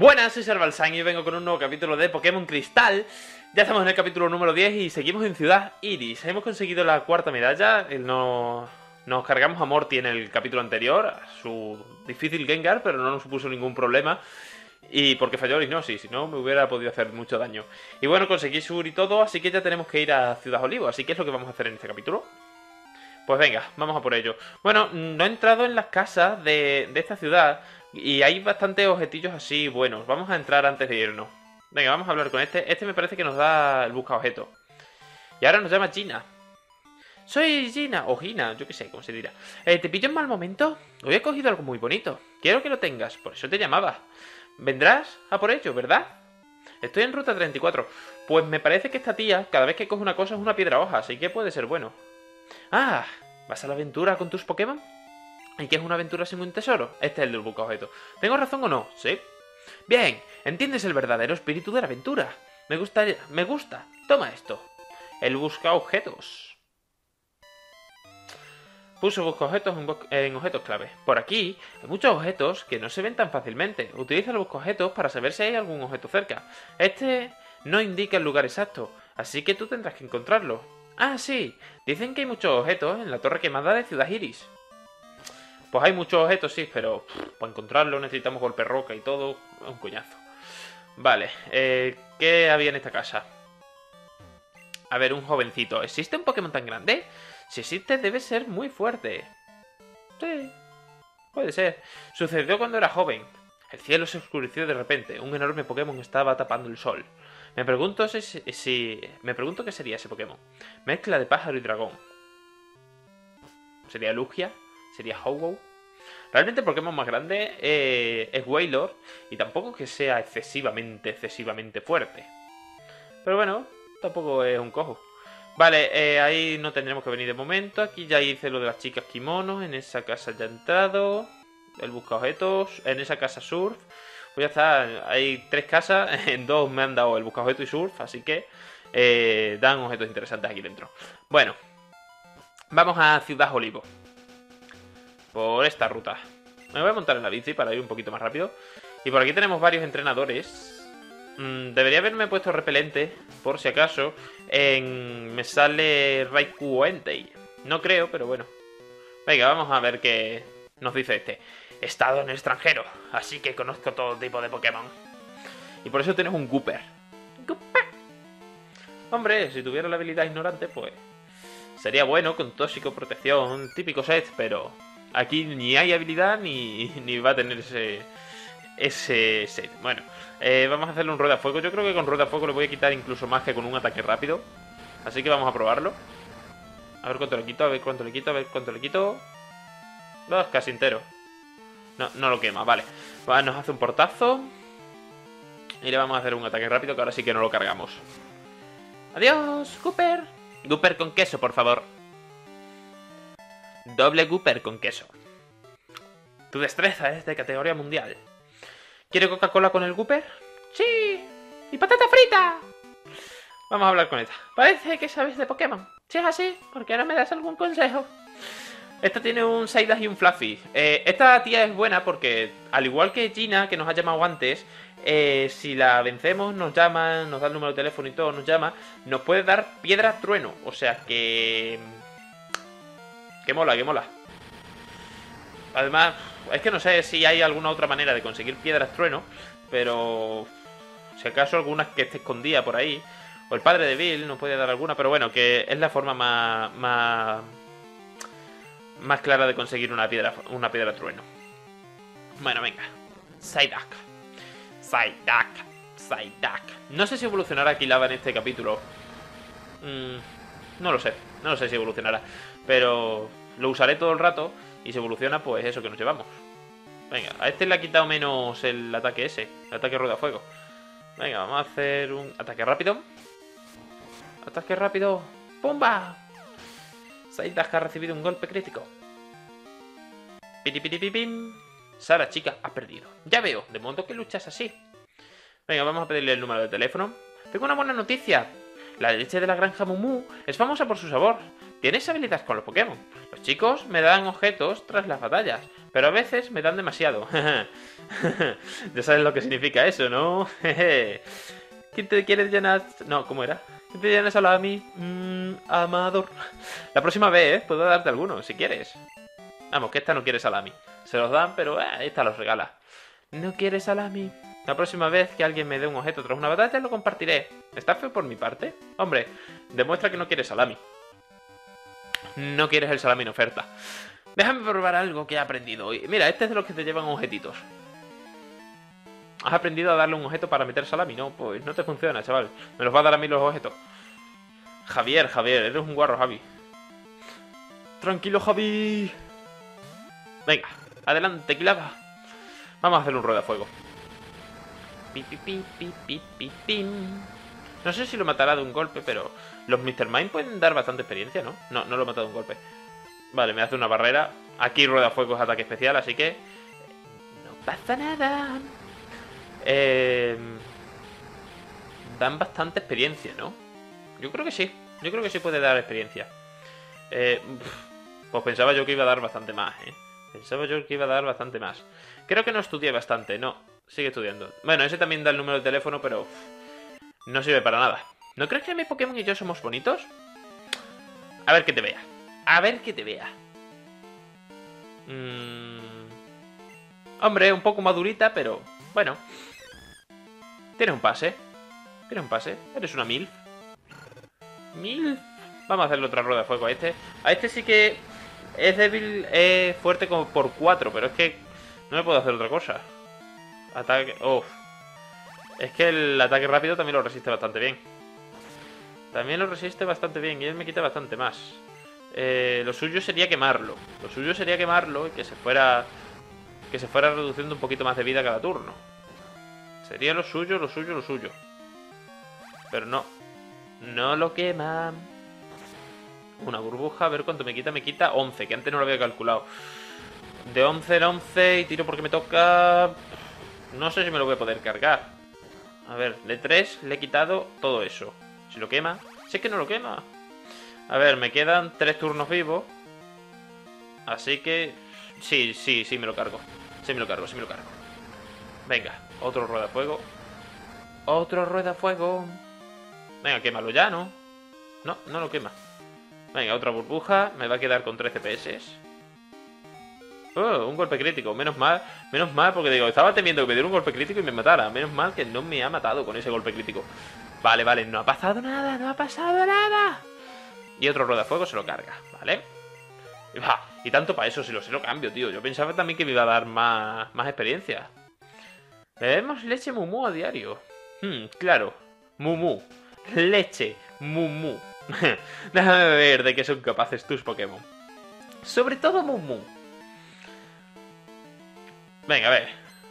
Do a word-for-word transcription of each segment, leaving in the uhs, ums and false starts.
Buenas, soy Servalsan y vengo con un nuevo capítulo de Pokémon Cristal. Ya estamos en el capítulo número diez y seguimos en Ciudad Iris. Hemos conseguido la cuarta medalla. Nos, nos cargamos a Morty en el capítulo anterior, a su difícil Gengar, pero no nos supuso ningún problema. Y porque falló el Hipnosis, si no me hubiera podido hacer mucho daño. Y bueno, conseguí Sur y todo, así que ya tenemos que ir a Ciudad Olivo. Así que es lo que vamos a hacer en este capítulo. Pues venga, vamos a por ello. Bueno, no he entrado en las casas de, de esta ciudad y hay bastantes objetillos así buenos. Vamos a entrar antes de irnos. Venga, vamos a hablar con este. Este me parece que nos da el busca objeto. Y ahora nos llama Gina. Soy Gina, o Gina, yo qué sé, cómo se dirá. Eh, ¿Te pillo en mal momento? Hoy he cogido algo muy bonito. Quiero que lo tengas, por eso te llamaba. ¿Vendrás a por ello, verdad? Estoy en ruta treinta y cuatro. Pues me parece que esta tía, cada vez que coge una cosa es una piedra hoja, así que puede ser bueno. Ah, ¿vas a la aventura con tus Pokémon? ¿Y qué es una aventura sin un tesoro? Este es el del busca objeto. ¿Tengo razón o no? Sí. Bien, entiendes el verdadero espíritu de la aventura. Me gusta, me gusta. Toma esto. El busca objetos. Puso busca objetos en, en objetos clave. Por aquí hay muchos objetos que no se ven tan fácilmente. Utiliza el busca objetos para saber si hay algún objeto cerca. Este no indica el lugar exacto, así que tú tendrás que encontrarlo. Ah, sí. Dicen que hay muchos objetos en la torre quemada de Ciudad Iris. Pues hay muchos objetos, sí, pero pff, para encontrarlo necesitamos golpe roca y todo. Un coñazo. Vale, eh, ¿qué había en esta casa? A ver, un jovencito. ¿Existe un Pokémon tan grande? Si existe, debe ser muy fuerte. Sí, puede ser. Sucedió cuando era joven. El cielo se oscureció de repente. Un enorme Pokémon estaba tapando el sol. Me pregunto si, si... Me pregunto qué sería ese Pokémon. Mezcla de pájaro y dragón. ¿Sería Lugia? ¿Sería Ho-Oh? Realmente el Pokémon más grande eh, es Wailord. Y tampoco es que sea excesivamente, excesivamente fuerte. Pero bueno, tampoco es un cojo. Vale, eh, ahí no tendremos que venir de momento. Aquí ya hice lo de las chicas kimonos. En esa casa ya he entrado. El busca objetos. En esa casa surf. Pues ya está, hay tres casas, en dos me han dado el busca objetos y surf, así que eh, dan objetos interesantes aquí dentro. Bueno, vamos a Ciudad Olivo. Por esta ruta. Me voy a montar en la bici para ir un poquito más rápido. Y por aquí tenemos varios entrenadores. Mm, debería haberme puesto repelente, por si acaso. En... Me sale Raikou Entei. No creo, pero bueno. Venga, vamos a ver qué nos dice este. He estado en el extranjero, así que conozco todo tipo de Pokémon. Y por eso tienes un Gooper. ¡Gooper! Hombre, si tuviera la habilidad ignorante, pues... sería bueno con tóxico, protección, típico set, pero... aquí ni hay habilidad ni, ni va a tener ese... ese set. Bueno, eh, vamos a hacerle un rueda fuego. Yo creo que con rueda fuego le voy a quitar incluso más que con un ataque rápido. Así que vamos a probarlo. A ver cuánto le quito, a ver cuánto le quito, a ver cuánto le quito... Dos, casi entero. No, no lo quema, vale. Vale, nos hace un portazo. Y le vamos a hacer un ataque rápido, que ahora sí que no lo cargamos. ¡Adiós, Gooper! Gooper con queso, por favor. Doble Gooper con queso. Tu destreza es de categoría mundial. ¿Quiere Coca-Cola con el Gooper? ¡Sí! ¡Y patata frita! Vamos a hablar con esta. Parece que sabes de Pokémon. Si es así, ¿por qué no me das algún consejo? Esta tiene un Psyduck y un Fluffy. Eh, esta tía es buena porque, al igual que Gina, que nos ha llamado antes, eh, si la vencemos, nos llama, nos da el número de teléfono y todo, nos llama, nos puede dar piedra trueno. O sea que... que mola, que mola. Además, es que no sé si hay alguna otra manera de conseguir piedras trueno, pero... si acaso alguna que esté escondida por ahí, o el padre de Bill nos puede dar alguna, pero bueno, que es la forma más... más... más clara de conseguir una piedra una piedra trueno. Bueno, venga. Psyduck. Psyduck. Psyduck. No sé si evolucionará Quilava en este capítulo. Mm, no lo sé. No lo sé si evolucionará. Pero lo usaré todo el rato. Y si evoluciona, pues eso que nos llevamos. Venga, a este le ha quitado menos el ataque ese. El ataque rueda fuego. Venga, vamos a hacer un ataque rápido. Ataque rápido. ¡Pumba! Psyduck ha recibido un golpe crítico. Piripiripipim. Sara, chica, has perdido. Ya veo, de modo que luchas así. Venga, vamos a pedirle el número de teléfono. Tengo una buena noticia. La leche de la granja Mumu es famosa por su sabor. Tienes habilidad con los Pokémon. Los chicos me dan objetos tras las batallas, pero a veces me dan demasiado. Ya sabes lo que significa eso, ¿no? ¿Quién te quiere llenar? No, ¿cómo era? ¿Quién te llena salami? Mmm, amador. La próxima vez, ¿eh? Puedo darte alguno, si quieres. Vamos, que esta no quiere salami. Se los dan, pero eh, esta los regala. ¿No quiere salami? La próxima vez que alguien me dé un objeto tras una batalla, lo compartiré. ¿Está feo por mi parte? Hombre, demuestra que no quieres salami. No quieres el salami en oferta. Déjame probar algo que he aprendido hoy. Mira, este es de los que te llevan objetitos. ¿Has aprendido a darle un objeto para meter salami? No, pues no te funciona, chaval. Me los va a dar a mí los objetos. Javier, Javier, eres un guarro, Javi. Tranquilo, Javi. Venga, adelante, Quilava. Vamos a hacer un rueda de fuego. Pi, pi, pi, pi, pi, pi, pim. No sé si lo matará de un golpe, pero los míster Mime pueden dar bastante experiencia, ¿no? No, no lo he matado de un golpe. Vale, me hace una barrera. Aquí rueda de fuego es ataque especial, así que no pasa nada. Eh... Dan bastante experiencia, ¿no? Yo creo que sí. Yo creo que sí puede dar experiencia. Eh... Pues pensaba yo que iba a dar bastante más, ¿eh? Pensaba yo que iba a dar bastante más. Creo que no estudié bastante, no. Sigue estudiando. Bueno, ese también da el número de teléfono, pero no sirve para nada. ¿No crees que mi Pokémon y yo somos bonitos? A ver que te vea. A ver que te vea. Mm... Hombre, un poco madurita, pero bueno. Tienes un pase. Tienes un pase. Eres una mil. Mil. Vamos a hacerle otra rueda de fuego a este. A este sí que es débil, es fuerte como por cuatro, pero es que no me puedo hacer otra cosa. Ataque... Oh. Es que el ataque rápido también lo resiste bastante bien. También lo resiste bastante bien y él me quita bastante más. Eh, lo suyo sería quemarlo. Lo suyo sería quemarlo y que se fuera... Que se fuera reduciendo un poquito más de vida cada turno. Sería lo suyo, lo suyo, lo suyo. Pero no. No lo quema. Una burbuja, a ver cuánto me quita. Me quita once, que antes no lo había calculado. De once en once y tiro porque me toca... No sé si me lo voy a poder cargar. A ver, de tres le he quitado todo eso. Si lo quema... Si es que no lo quema. A ver, me quedan tres turnos vivos. Así que... Sí, sí, sí me lo cargo. Sí me lo cargo, sí me lo cargo. Venga, otro rueda de fuego. Otro rueda de fuego. Venga, quémalo ya, ¿no? No, no lo quema. Venga, otra burbuja. Me va a quedar con trece P S. Oh, un golpe crítico. Menos mal, menos mal, porque digo, estaba temiendo que me diera un golpe crítico y me matara. Menos mal que no me ha matado con ese golpe crítico. Vale, vale, no ha pasado nada, no ha pasado nada. Y otro rueda de fuego se lo carga, ¿vale? Y, bah, y tanto para eso, si lo se lo cambio, tío. Yo pensaba también que me iba a dar más, más experiencia. Bebemos leche Mumu a diario. Hmm, claro. Mumu. Leche Mumu. Déjame ver de qué son capaces tus Pokémon. Sobre todo Mumu. Venga, a ver.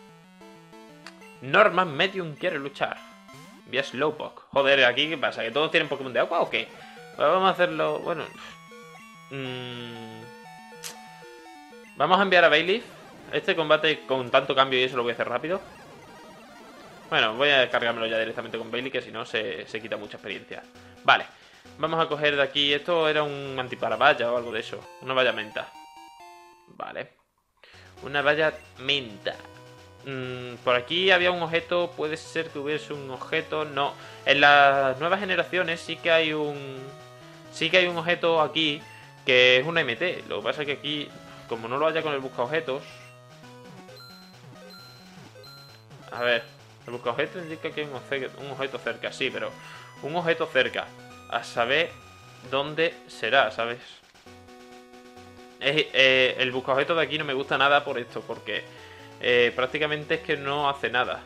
Norman Medium quiere luchar. Vía Slowpoke. Joder, ¿aquí qué pasa? ¿Que todos tienen Pokémon de agua o qué? Pues vamos a hacerlo... Bueno... Mmm... Vamos a enviar a Bayleaf. Este combate con tanto cambio y eso lo voy a hacer rápido. Bueno, voy a descargármelo ya directamente con Bailey, que si no se, se quita mucha experiencia. Vale, vamos a coger de aquí... Esto era un antiparavalla o algo de eso. Una valla menta. Vale. Una valla menta. Mm, por aquí había un objeto. Puede ser que hubiese un objeto. No. En las nuevas generaciones sí que hay un... Sí que hay un objeto aquí que es una M T. Lo que pasa es que aquí, como no lo haya con el busca objetos... A ver, el busca objetos indica que hay un objeto, un objeto cerca. Sí, pero un objeto cerca. A saber dónde será, ¿sabes? Es, eh, el busca objetos de aquí no me gusta nada por esto, porque eh, prácticamente es que no hace nada.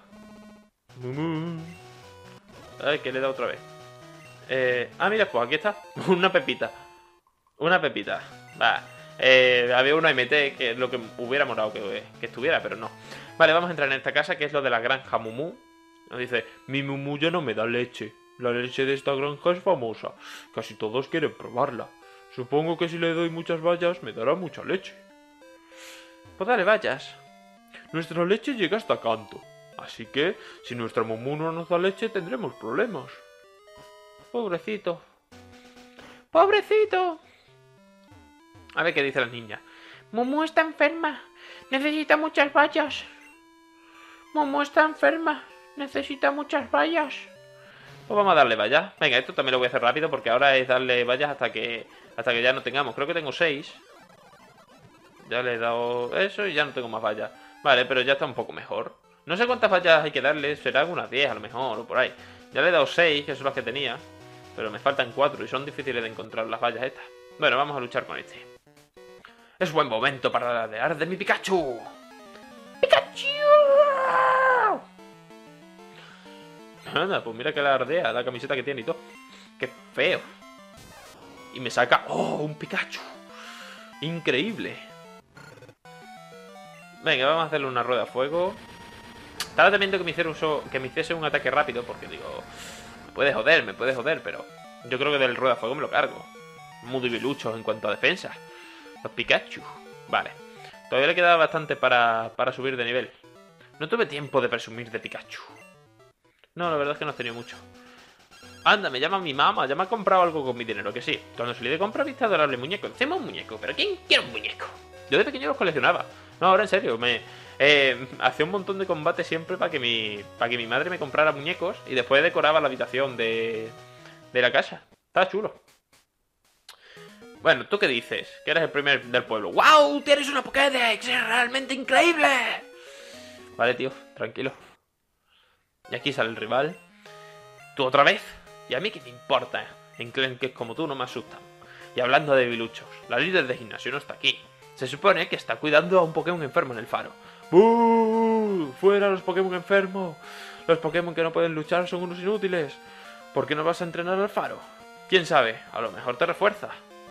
Ay, que le he dado otra vez. Eh, ah, mira, pues aquí está. Una pepita. Una pepita. Va. Eh, había una M T que es lo que hubiera molado que, que estuviera, pero no. Vale, vamos a entrar en esta casa, que es lo de la granja Mumu. Nos dice, mi Mumu ya no me da leche. La leche de esta granja es famosa. Casi todos quieren probarla. Supongo que si le doy muchas vallas, me dará mucha leche. Pues dale vallas. Nuestra leche llega hasta Canto. Así que, si nuestra Mumu no nos da leche, tendremos problemas. Pobrecito. ¡Pobrecito! A ver qué dice la niña. Momo está enferma. Necesita muchas vallas. Momo está enferma. Necesita muchas vallas. Pues vamos a darle vallas. Venga, esto también lo voy a hacer rápido porque ahora es darle vallas hasta que hasta que ya no tengamos. Creo que tengo seis. Ya le he dado eso y ya no tengo más vallas. Vale, pero ya está un poco mejor. No sé cuántas vallas hay que darle. Serán unas diez a lo mejor o por ahí. Ya le he dado seis, que son las que tenía. Pero me faltan cuatro y son difíciles de encontrar las vallas estas. Bueno, vamos a luchar con este. Es buen momento para alardear de mi Pikachu. ¡Pikachu! Anda, pues mira que alardea la camiseta que tiene y todo. ¡Qué feo! Y me saca... ¡Oh, un Pikachu! ¡Increíble! Venga, vamos a hacerle una rueda a fuego. Estaba temiendo que me, hiciera uso, que me hiciese un ataque rápido porque digo... Me puede joder, me puede joder, pero... Yo creo que del rueda a fuego me lo cargo. Muy debiluchos en cuanto a defensa. Los Pikachu. Vale. Todavía le quedaba bastante para, para subir de nivel. No tuve tiempo de presumir de Pikachu. No, la verdad es que no he tenido mucho. Anda, me llama mi mamá. Ya me ha comprado algo con mi dinero, que sí. Cuando salí de compra viste adorable muñeco. Encima un muñeco. ¿Pero quién quiere un muñeco? Yo de pequeño los coleccionaba. No, ahora en serio. Me eh, hacía un montón de combate siempre para que mi para que mi madre me comprara muñecos. Y después decoraba la habitación de, de la casa. Estaba chulo. Bueno, ¿tú qué dices? Que eres el primer del pueblo. ¡Wow! ¡Tienes una Pokédex! ¡Es realmente increíble! Vale, tío, tranquilo. Y aquí sale el rival. ¿Tú otra vez? ¿Y a mí qué me importa? Enclenques como tú no me asustan. Y hablando de debiluchos, la líder de gimnasio no está aquí. Se supone que está cuidando a un Pokémon enfermo en el faro. ¡Buh! ¡Fuera los Pokémon enfermos! Los Pokémon que no pueden luchar son unos inútiles. ¿Por qué no vas a entrenar al faro? ¿Quién sabe? A lo mejor te refuerza.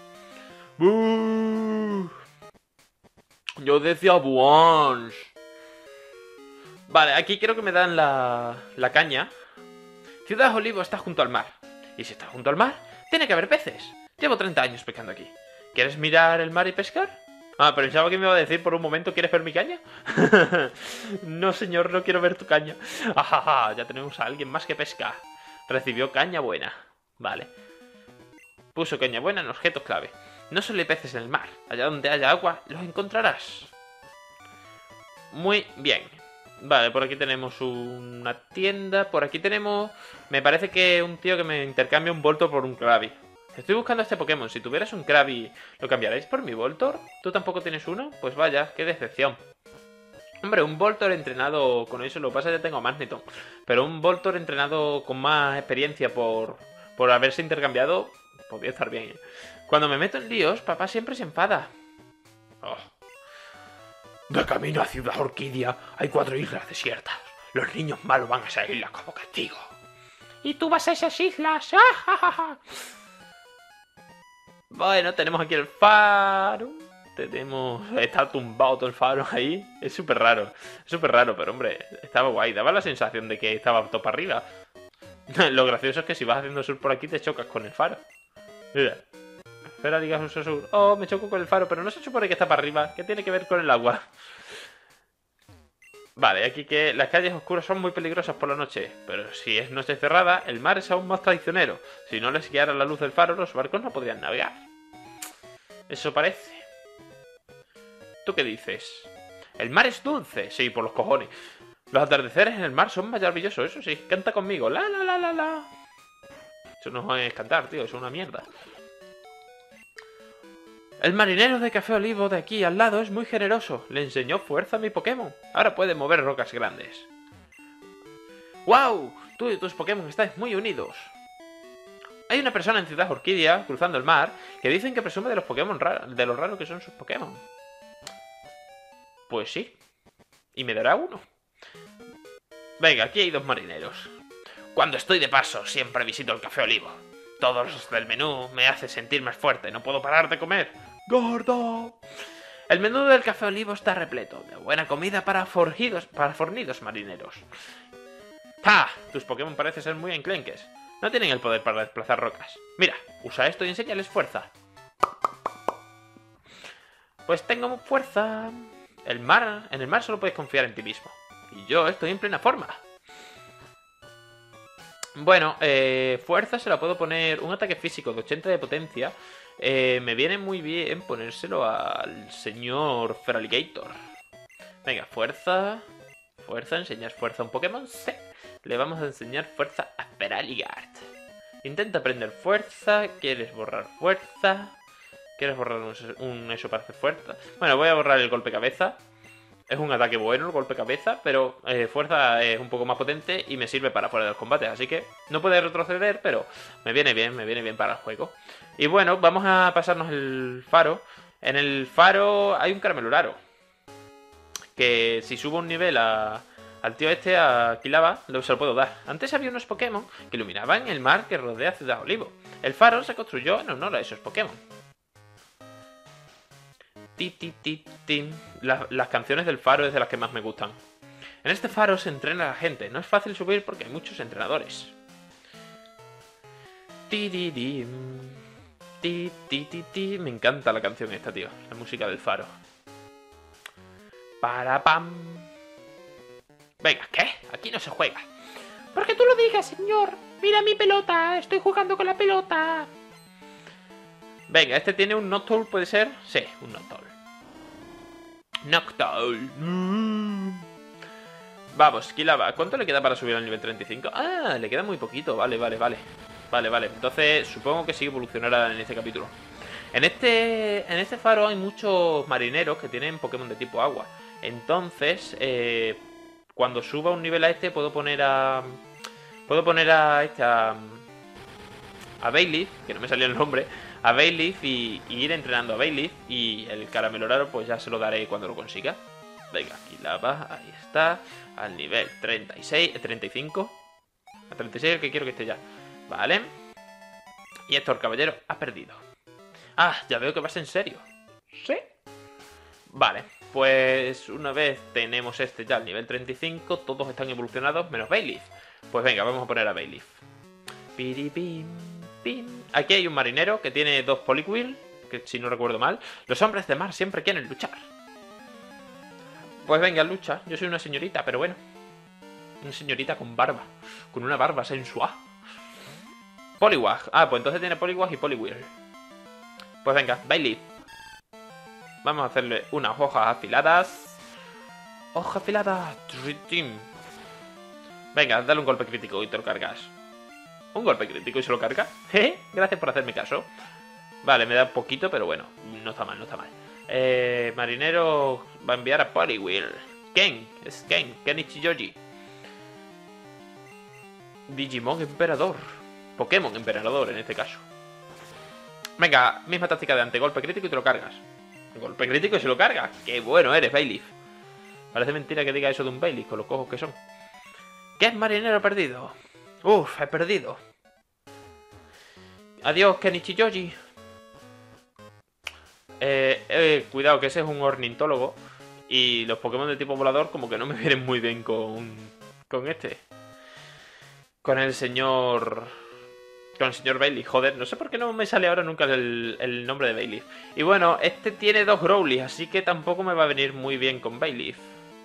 ¡Buh! Yo decía Buons. Vale, aquí creo que me dan la, la caña. Ciudad Olivo está junto al mar. Y si está junto al mar, tiene que haber peces. Llevo treinta años pescando aquí. ¿Quieres mirar el mar y pescar? Ah, pero pensaba que me iba a decir por un momento, ¿quieres ver mi caña? No, señor, no quiero ver tu caña. Ajaja, ya tenemos a alguien más que pesca. Recibió caña buena. Vale. Puso caña buena en objetos clave. No solo hay peces en el mar. Allá donde haya agua, los encontrarás. Muy bien. Vale, por aquí tenemos una tienda. Por aquí tenemos... Me parece que un tío que me intercambia un Voltor por un Krabby. Estoy buscando a este Pokémon. Si tuvieras un Krabby, ¿lo cambiaréis por mi Voltor? ¿Tú tampoco tienes uno? Pues vaya, qué decepción. Hombre, un Voltor entrenado con eso, lo que pasa es que ya tengo a Magneton. Pero un Voltor entrenado con más experiencia por, por haberse intercambiado, podría estar bien, ¿eh? Cuando me meto en líos, papá siempre se enfada. Oh. De camino a Ciudad Orquídea hay cuatro islas desiertas. Los niños malos van a esa isla como castigo. ¿Y tú vas a esas islas? ¡Ah, Bueno, tenemos aquí el faro. Tenemos... Está tumbado todo el faro ahí. Es súper raro. Es súper raro, pero hombre, estaba guay. Daba la sensación de que estaba todo para arriba. Lo gracioso es que si vas haciendo sur por aquí te chocas con el faro. Mira. Espera, digas sur, sur. Oh, me choco con el faro, pero no se supone que está para arriba. ¿Qué tiene que ver con el agua? Vale, aquí que las calles oscuras son muy peligrosas por la noche. Pero si es noche cerrada, el mar es aún más traicionero. Si no les guiara la luz del faro, los barcos no podrían navegar. Eso parece. ¿Tú qué dices? El mar es dulce. Sí, por los cojones. Los atardeceres en el mar son maravillosos, eso sí. Canta conmigo. La, la, la, la, la. Eso no es cantar, tío. Eso es una mierda. El marinero de Café Olivo de aquí al lado es muy generoso. Le enseñó fuerza a mi Pokémon. Ahora puede mover rocas grandes. ¡Wow! Tú y tus Pokémon estáis muy unidos. Hay una persona en Ciudad Orquídea, cruzando el mar, que dicen que presume de los Pokémon raros, de lo raro que son sus Pokémon. Pues sí. Y me dará uno. Venga, aquí hay dos marineros. Cuando estoy de paso, siempre visito el Café Olivo. Todos los del menú me hacen sentir más fuerte. No puedo parar de comer. ¡Gordo! El menú del Café Olivo está repleto de buena comida para fornidos, para fornidos marineros. ¡Ah! Tus Pokémon parecen ser muy enclenques. No tienen el poder para desplazar rocas. Mira, usa esto y enséñales fuerza. Pues tengo fuerza. El mar, en el mar solo puedes confiar en ti mismo. Y yo estoy en plena forma. Bueno, eh, fuerza se la puedo poner. Un ataque físico de ochenta de potencia. Eh, me viene muy bien ponérselo al señor Feraligator. Venga, fuerza. Fuerza, enseñar fuerza a un Pokémon. Sí. Le vamos a enseñar fuerza a Feraligatr. Intenta aprender fuerza. ¿Quieres borrar fuerza? ¿Quieres borrar un, un eso para hacer fuerza? Bueno, voy a borrar el golpe cabeza. Es un ataque bueno el golpe cabeza, pero eh, fuerza es un poco más potente y me sirve para fuera de los combates. Así que no puede retroceder, pero me viene bien, me viene bien para el juego. Y bueno, vamos a pasarnos el faro. En el faro hay un Carameluraro. Que si subo un nivel a, al tío este, a Quilava, se lo puedo dar. Antes había unos Pokémon que iluminaban el mar que rodea Ciudad Olivo. El faro se construyó en honor a esos Pokémon. Ti, ti, ti, ti. Las, las canciones del faro es de las que más me gustan. En este faro se entrena a la gente. No es fácil subir porque hay muchos entrenadores. Ti, ti, ti, ti, ti, ti, ti. Me encanta la canción esta, tío. La música del faro. Para pam. Venga, ¿qué? Aquí no se juega. Porque tú lo digas, señor. Mira mi pelota. Estoy jugando con la pelota. Venga, este tiene un Noctowl, ¿puede ser? Sí, un Noctowl. Noctowl. Mm. Vamos, Quilava, ¿cuánto le queda para subir al nivel treinta y cinco? Ah, le queda muy poquito, vale, vale, vale. Vale, vale, entonces supongo que sí evolucionará en este capítulo. En este, en este faro hay muchos marineros que tienen Pokémon de tipo agua. Entonces, eh, cuando suba un nivel a este, puedo poner a... Puedo poner a este, a... A Bayleaf, que no me salió el nombre, a Bayleaf y, y ir entrenando a Bayleaf. Y el Carameloraro pues ya se lo daré cuando lo consiga. Venga, aquí la va, ahí está. Al nivel treinta y seis, treinta y cinco. A treinta y seis el que quiero que esté ya. Vale. Y Héctor Caballero ha perdido. Ah, ya veo que vas en serio. ¿Sí? Vale, pues una vez tenemos este ya al nivel treinta y cinco, todos están evolucionados menos Bayleaf. Pues venga, vamos a poner a Bayleaf. Piripim. Aquí hay un marinero que tiene dos Poliwhirl, que si no recuerdo mal. Los hombres de mar siempre quieren luchar. Pues venga, lucha. Yo soy una señorita, pero bueno. Una señorita con barba. Con una barba sensual. Poliwag. Ah, pues entonces tiene Poliwag y Poliwhirl. Pues venga, Bayleaf. Vamos a hacerle unas hojas afiladas. Hoja afilada. Venga, dale un golpe crítico y te lo cargas. ¿Un golpe crítico y se lo carga? ¿Eh? Gracias por hacerme caso. Vale, me da poquito, pero bueno. No está mal, no está mal. Eh, marinero va a enviar a Poliwhirl. Ken, es Ken, Ken Ichijoji. Digimon Emperador. Pokémon Emperador en este caso. Venga, misma táctica de antes. Golpe crítico y te lo cargas. Golpe crítico y se lo carga. Qué bueno eres, Bayleaf. Parece mentira que diga eso de un Bayleaf con los cojos que son. ¿Qué es marinero perdido? Uf, he perdido. Adiós, Kenichijoji. Eh, eh, cuidado, que ese es un ornitólogo. Y los Pokémon de tipo volador como que no me vienen muy bien con, con este. Con el señor... Con el señor Bayleaf. Joder, no sé por qué no me sale ahora nunca el, el nombre de Bayleaf. Y bueno, este tiene dos Growlithe, así que tampoco me va a venir muy bien con Bayleaf.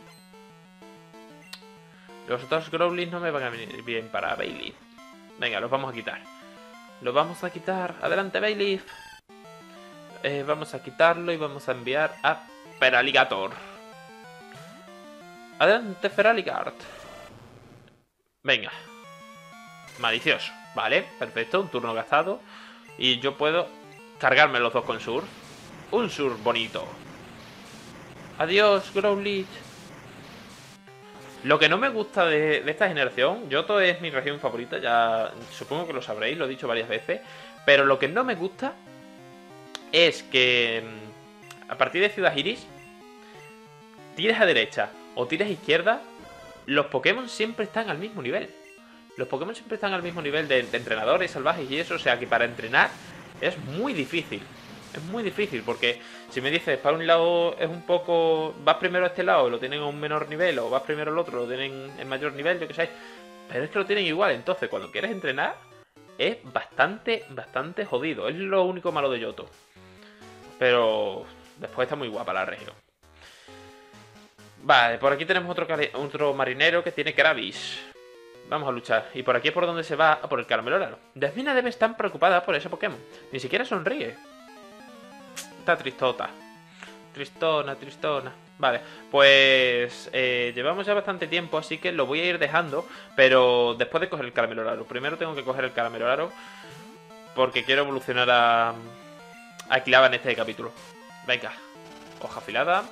Los dos Growlithe no me van a venir bien para Bayleaf. Venga, los vamos a quitar. Los vamos a quitar. Adelante, Bayleaf. Eh, vamos a quitarlo y vamos a enviar a Feraligator. Adelante, Feraligatr. Venga. Malicioso. Vale, perfecto. Un turno gastado. Y yo puedo cargarme los dos con Surf. Un Surf bonito. Adiós, Growlithe. Lo que no me gusta de, de esta generación, Johto es mi región favorita, ya supongo que lo sabréis, lo he dicho varias veces, pero lo que no me gusta es que a partir de Ciudad Iris, tires a derecha o tires a izquierda, los Pokémon siempre están al mismo nivel. Los Pokémon siempre están al mismo nivel de, de entrenadores salvajes y eso, o sea que para entrenar es muy difícil. Es muy difícil porque si me dices para un lado es un poco... Vas primero a este lado y lo tienen a un menor nivel, o vas primero al otro lo tienen en mayor nivel, yo qué sé. Pero es que lo tienen igual, entonces cuando quieres entrenar es bastante, bastante jodido. Es lo único malo de Johto. Pero después está muy guapa la región. Vale, por aquí tenemos otro, otro marinero que tiene Kravis. Vamos a luchar. Y por aquí es por donde se va, por el caramelo raro. Desmina debe estar preocupada por ese Pokémon. Ni siquiera sonríe. Está tristota. Tristona, tristona. Vale, pues eh, llevamos ya bastante tiempo, así que lo voy a ir dejando. Pero después de coger el caramelo raro. Primero tengo que coger el caramelo raro, porque quiero evolucionar a a Quilava en este capítulo. Venga, hoja afilada.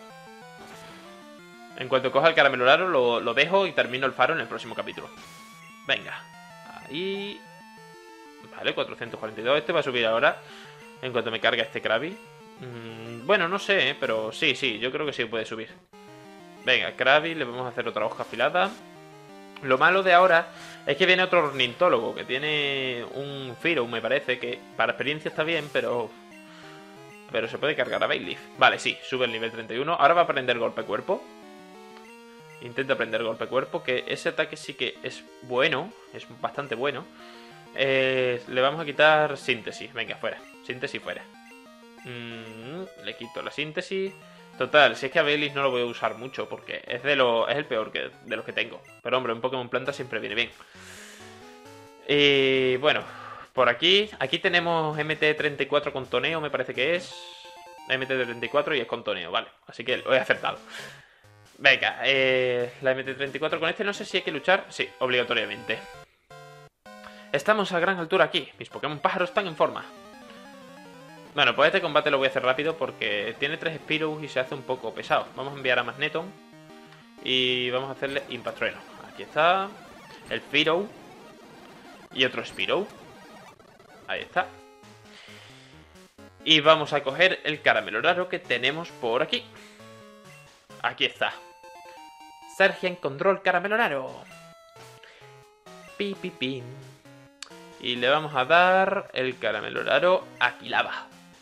En cuanto coja el caramelo raro lo, lo dejo y termino el faro en el próximo capítulo. Venga, ahí. Vale, cuatrocientos cuarenta y dos. Este va a subir ahora, en cuanto me cargue este Krabby. mm, Bueno, no sé, ¿eh? Pero sí, sí, yo creo que sí puede subir. Venga, Krabby, le vamos a hacer otra hoja afilada. Lo malo de ahora es que viene otro ornitólogo que tiene un Firo, me parece, que para experiencia está bien, pero pero se puede cargar a Bayleaf. Vale, sí, sube el nivel treinta y uno. Ahora va a aprender golpe cuerpo. Intenta aprender golpe cuerpo, que ese ataque sí que es bueno, es bastante bueno. Eh, le vamos a quitar síntesis. Venga, fuera. Síntesis fuera. Mm, le quito la síntesis. Total, si es que a Bayleaf no lo voy a usar mucho, porque es de lo, es el peor que, de los que tengo. Pero hombre, un Pokémon planta siempre viene bien. Y bueno, por aquí, aquí tenemos M T treinta y cuatro con toneo, me parece que es. M T treinta y cuatro y es con toneo, vale. Así que lo he acertado. Venga, eh, la M T treinta y cuatro con este no sé si hay que luchar. Sí, obligatoriamente. Estamos a gran altura aquí. Mis Pokémon pájaros están en forma. Bueno, pues este combate lo voy a hacer rápido porque tiene tres Spearow y se hace un poco pesado. Vamos a enviar a Magneton y vamos a hacerle Impact Trueno. Aquí está el Spearow y otro Spearow. Ahí está. Y vamos a coger el caramelo raro que tenemos por aquí. Aquí está. Sergia encontró el caramelo raro. Pi, pi, pi. Y le vamos a dar el caramelo raro a Quilava.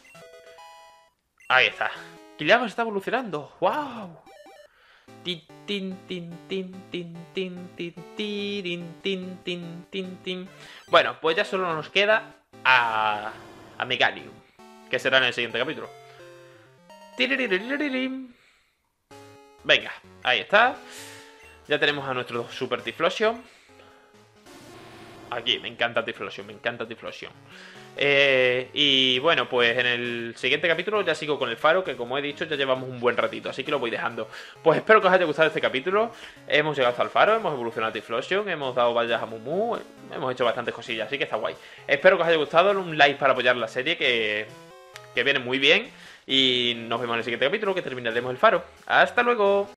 Ahí está. Quilava está evolucionando. ¡Wow! Tin, tin, tin, tin, tin, tin, tin, tin, tin, tin, tin, tin. Bueno, pues ya solo nos queda a, a Meganium, que será en el siguiente capítulo. Venga, ahí está. Ya tenemos a nuestro Super Typhlosion. Aquí, me encanta Typhlosion, me encanta Typhlosion. Eh, y bueno, pues en el siguiente capítulo ya sigo con el faro, que como he dicho ya llevamos un buen ratito, así que lo voy dejando. Pues espero que os haya gustado este capítulo. Hemos llegado hasta el faro, hemos evolucionado a Typhlosion, hemos dado vallas a Mumu, hemos hecho bastantes cosillas, así que está guay. Espero que os haya gustado, un like para apoyar la serie, que, que viene muy bien. Y nos vemos en el siguiente capítulo, que terminaremos el faro. ¡Hasta luego!